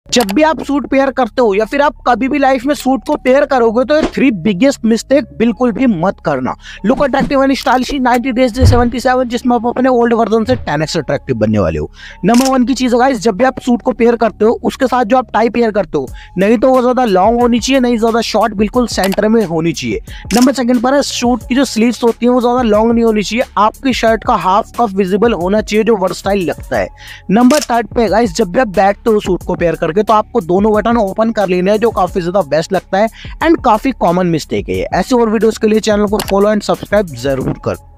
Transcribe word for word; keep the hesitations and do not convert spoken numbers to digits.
जब भी आप सूट पेयर करते हो या फिर आप कभी भी लाइफ में सूट को पेयर करोगे तो ये थ्री बिगेस्ट मिस्टेक बिल्कुल भी मत करना। Look attractive and stylish ninety days day seventy seven, जिसमें आप अपने ओल्ड वर्जन से टेन एक्स अट्रैक्टिव बनने वाले हो। नंबर वन की चीज है गाइस, जब भी आप सूट को पेयर करते हो उसके साथ जो आप टाई पेयर करते हो, नहीं तो वो ज्यादा लॉन्ग होनी चाहिए, नहीं ज्यादा शॉर्ट, बिल्कुल सेंटर में होनी चाहिए। नंबर सेकंड पर है, सूट की जो स्लीव्स होती है वो ज्यादा लॉन्ग नहीं होनी चाहिए, आपकी शर्ट का हाफ कफ विजिबल होना चाहिए जो वर्सटाइल लगता है। नंबर थर्ड पे गाइस, जब भी आप बैठते हो सूट को पेयर करके तो आपको दोनों बटन ओपन कर लेना है, जो काफी ज्यादा बेस्ट लगता है एंड काफी कॉमन मिस्टेक है। ऐसे और वीडियोस के लिए चैनल को फॉलो एंड सब्सक्राइब जरूर कर।